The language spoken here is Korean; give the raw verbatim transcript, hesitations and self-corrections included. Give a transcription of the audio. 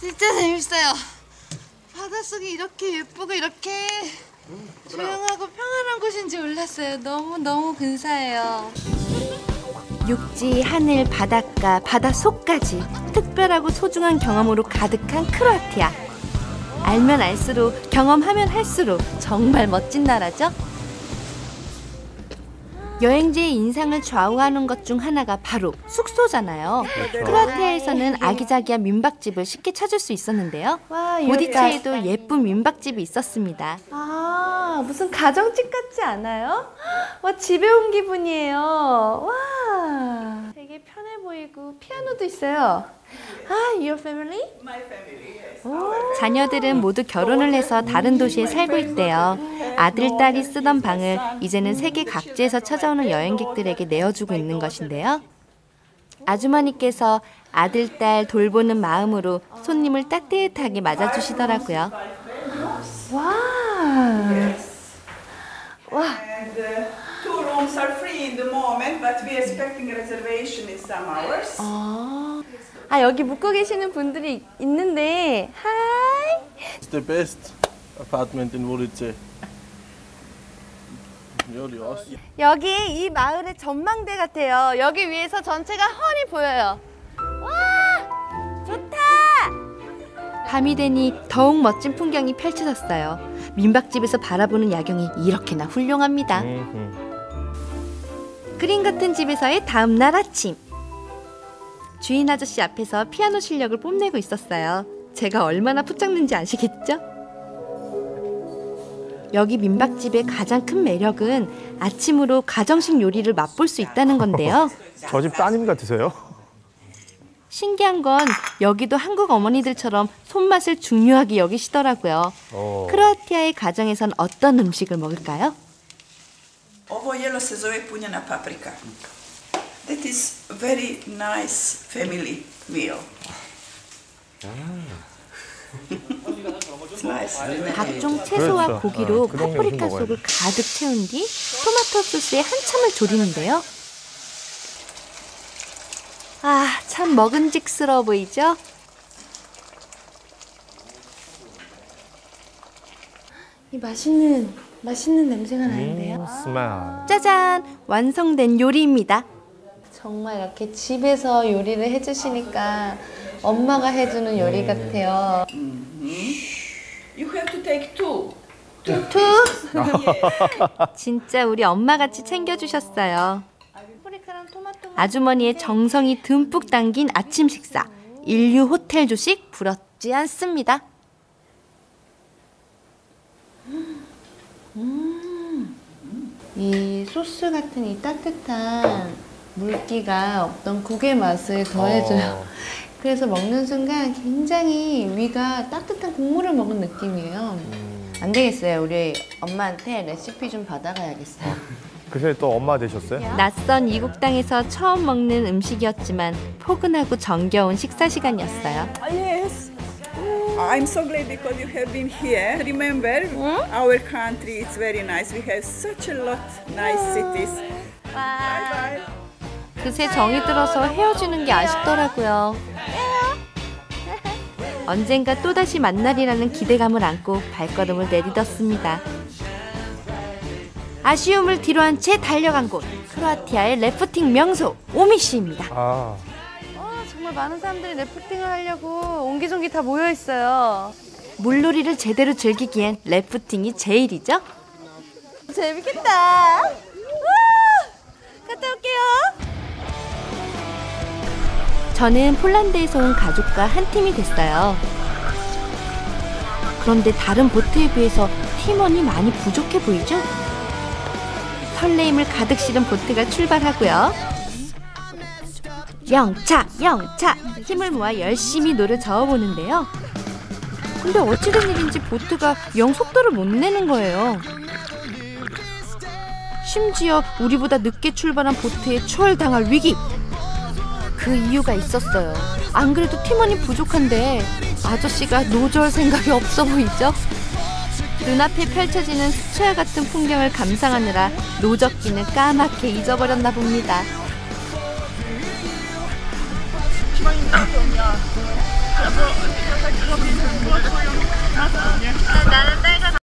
진짜 재밌어요. 바닷속이 이렇게 예쁘고 이렇게 조용하고 평안한 곳인지 몰랐어요. 너무너무 근사해요. 육지, 하늘, 바닷가, 바닷속까지 특별하고 소중한 경험으로 가득한 크로아티아. 알면 알수록, 경험하면 할수록 정말 멋진 나라죠? 여행지의 인상을 좌우하는 것 중 하나가 바로 숙소잖아요. 크로아티아에서는 아기자기한 민박집을 쉽게 찾을 수 있었는데요. 보디체에도 예쁜 민박집이 있었습니다. 아, 무슨 가정집 같지 않아요? 와, 집에 온 기분이에요. 와, 되게 편해 보이고 피아노도 있어요. 아, your family? My family, yes. 자녀들은 모두 결혼을 해서 다른 도시에 살고 있대요. 아들, 딸이 쓰던 방을 이제는 세계 각지에서 찾아오는 여행객들에게 내어주고 있는 것인데요. 아주머니께서 아들, 딸 돌보는 마음으로 손님을 따뜻하게 맞아주시더라고요. 와. 와. And uh, two rooms are free in the moment, but we are expecting a reservation in some hours. 아. 아, 여기 묵고 계시는 분들이 있는데, 하이. It's the best apartment in Vodice. 여기 이 마을의 전망대 같아요. 여기 위에서 전체가 훤히 보여요. 와, 좋다. 밤이 되니 더욱 멋진 풍경이 펼쳐졌어요. 민박집에서 바라보는 야경이 이렇게나 훌륭합니다. 그림 같은 집에서의 다음 날 아침. 주인 아저씨 앞에서 피아노 실력을 뽐내고 있었어요. 제가 얼마나 푸짝는지 아시겠죠? 여기 민박집의 가장 큰 매력은 아침으로 가정식 요리를 맛볼 수 있다는 건데요. 저 집 따님 같으세요? 신기한 건 여기도 한국 어머니들처럼 손맛을 중요하게 여기시더라고요. 어. 크로아티아의 가정에선 어떤 음식을 먹을까요? Ovo jelo se zove punjena paprika. That is very nice family meal. It's nice. 각종 채소와 그렇죠. 고기로 아, 그 동네 파프리카 음식 속을 가득 채운 뒤 토마토 소스에 한참을 졸이는데요. 아, 참 먹음직스러워 보이죠? 이 맛있는, 맛있는 냄새가 나는데요. 음, 스멜. 짜잔! 완성된 요리입니다. 정말 이렇게 집에서 요리를 해주시니까 엄마가 해주는 요리 같아요. You have to take two. Two? 투? Yes. 진짜 우리 엄마같이 챙겨주셨어요. 파프리카랑 토마토. 아주머니의 정성이 듬뿍 담긴 아침 식사. 인류 호텔 조식 부럽지 않습니다. 음, 이 소스 같은 이 따뜻한 물기가 어떤 국의 맛을 더해줘요. 어. 그래서 먹는 순간 굉장히 위가 따뜻한 국물을 먹은 느낌이에요. 음. 안 되겠어요. 우리 엄마한테 레시피 좀 받아가야겠어요. 그새 또 엄마 되셨어요? 낯선 이국 땅에서 처음 먹는 음식이었지만 포근하고 정겨운 식사 시간이었어요. Yes. I'm so glad because you have been here. Remember, our country is very nice. We have such a lot nice cities. Bye bye. 그새 정이 들어서 헤어지는 게 아쉽더라고요. 언젠가 또다시 만나리라는 기대감을 안고 발걸음을 내딛었습니다. 아쉬움을 뒤로한 채 달려간 곳, 크로아티아의 래프팅 명소 오미시입니다. 아, 어, 정말 많은 사람들이 래프팅을 하려고 옹기종기 다 모여 있어요. 물놀이를 제대로 즐기기엔 래프팅이 제일이죠. 재밌겠다. 우와! 갔다 올게요. 저는 폴란드에서 온 가족과 한 팀이 됐어요. 그런데 다른 보트에 비해서 팀원이 많이 부족해 보이죠? 설레임을 가득 실은 보트가 출발하고요. 영차, 영차! 힘을 모아 열심히 노를 저어보는데요. 근데 어찌된 일인지 보트가 영 속도를 못 내는 거예요. 심지어 우리보다 늦게 출발한 보트에 추월당할 위기! 그 이유가 있었어요. 안 그래도 팀원이 부족한데 아저씨가 노저을 생각이 없어 보이죠? 눈앞에 펼쳐지는 수채화 같은 풍경을 감상하느라 노적기는 까맣게 잊어버렸나 봅니다. 희망입니다.